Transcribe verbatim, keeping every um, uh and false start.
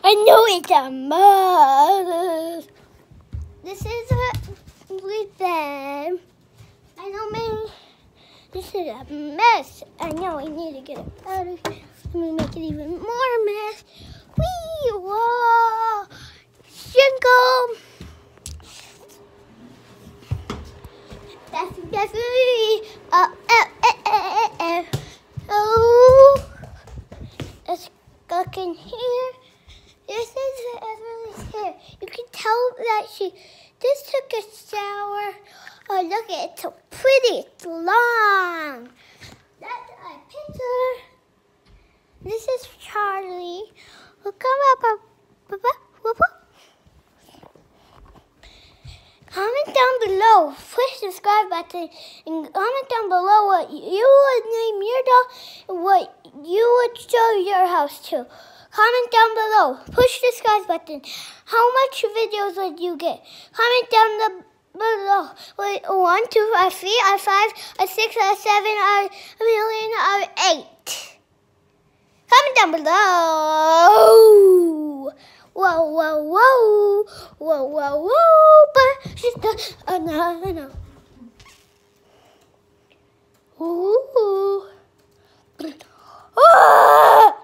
I know it's a mess. This is a with them. I know, maybe this is a mess. I know I need to get it out of here. Let me make it even more mess. Wee! Whoa! Jingle! That's definitely uh, uh, uh, uh, uh, oh, let's look in here. This is Everly's hair. You can tell that she just took a shower. Oh, look at it, it's so pretty. It's long. That's a picture. This is Charlie. We'll come up. up, up, up, up. Comment down below, push the subscribe button, and comment down below what you would name your dog and what you would show your house to. Comment down below, push the subscribe button. How much videos would you get? Comment down the below. Wait, one, two, a three, a five, a six, a seven, a million, a eight. Comment down below. Whoa, whoa, whoa, whoa, whoa, whoa, but she's the, oh, no, no, no. Ooh. Ah!